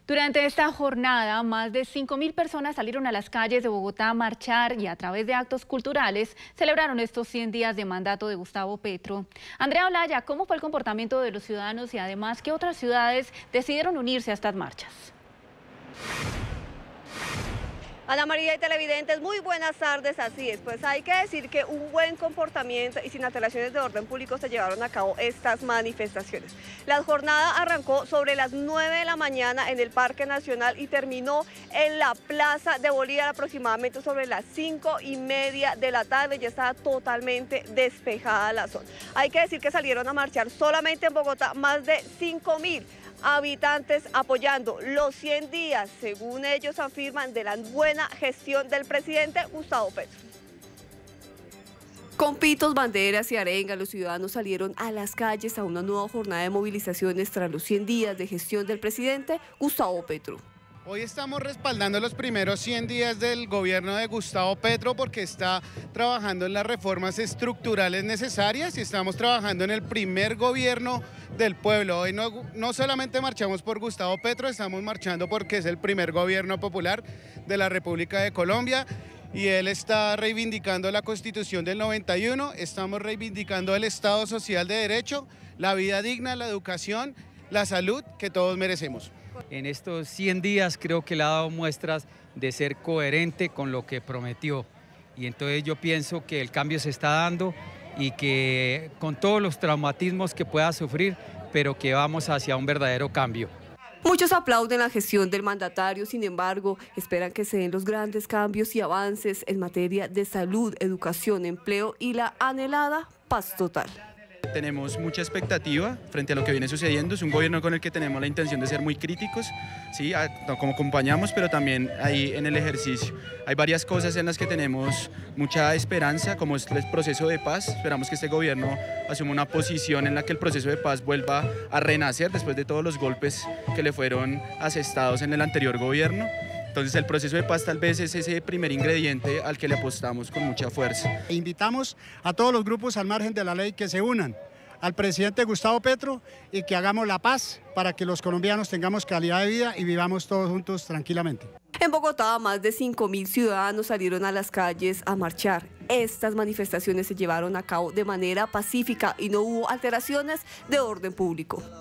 Durante esta jornada, más de 5.000 personas salieron a las calles de Bogotá a marchar y a través de actos culturales celebraron estos 100 días de mandato de Gustavo Petro. Andrea Olaya, ¿cómo fue el comportamiento de los ciudadanos y además qué otras ciudades decidieron unirse a estas marchas? Ana María y televidentes, muy buenas tardes, así es, pues hay que decir que un buen comportamiento y sin alteraciones de orden público se llevaron a cabo estas manifestaciones. La jornada arrancó sobre las 9 de la mañana en el Parque Nacional y terminó en la Plaza de Bolívar aproximadamente sobre las 5:30 de la tarde, ya estaba totalmente despejada la zona. Hay que decir que salieron a marchar solamente en Bogotá más de 5.000 habitantes apoyando los 100 días, según ellos afirman, de la buena gestión del presidente Gustavo Petro. Con pitos, banderas y arengas, los ciudadanos salieron a las calles a una nueva jornada de movilizaciones tras los 100 días de gestión del presidente Gustavo Petro. Hoy estamos respaldando los primeros 100 días del gobierno de Gustavo Petro porque está trabajando en las reformas estructurales necesarias y estamos trabajando en el primer gobierno del pueblo. Hoy no solamente marchamos por Gustavo Petro, estamos marchando porque es el primer gobierno popular de la República de Colombia y él está reivindicando la Constitución del 91, estamos reivindicando el Estado Social de Derecho, la vida digna, la educación, la salud que todos merecemos. En estos 100 días creo que le ha dado muestras de ser coherente con lo que prometió y entonces yo pienso que el cambio se está dando y que con todos los traumatismos que pueda sufrir, pero que vamos hacia un verdadero cambio. Muchos aplauden la gestión del mandatario, sin embargo, esperan que se den los grandes cambios y avances en materia de salud, educación, empleo y la anhelada paz total. Tenemos mucha expectativa frente a lo que viene sucediendo, es un gobierno con el que tenemos la intención de ser muy críticos, ¿sí? Como acompañamos, pero también ahí en el ejercicio. Hay varias cosas en las que tenemos mucha esperanza, como es el proceso de paz. Esperamos que este gobierno asuma una posición en la que el proceso de paz vuelva a renacer después de todos los golpes que le fueron asestados en el anterior gobierno. Entonces el proceso de paz tal vez es ese primer ingrediente al que le apostamos con mucha fuerza. Invitamos a todos los grupos al margen de la ley que se unan al presidente Gustavo Petro y que hagamos la paz para que los colombianos tengamos calidad de vida y vivamos todos juntos tranquilamente. En Bogotá, más de 5.000 ciudadanos salieron a las calles a marchar. Estas manifestaciones se llevaron a cabo de manera pacífica y no hubo alteraciones de orden público.